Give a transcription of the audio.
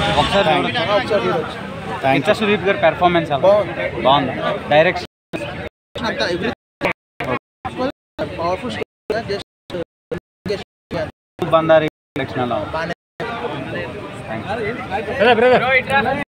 ఒకసారి చూడొచ్చు. సుదీప్ గారి పెర్ఫార్మెన్స్ బాగుంది. డైరెక్షన్ బందారి డైరెక్షన్ ఎలా ఉంది?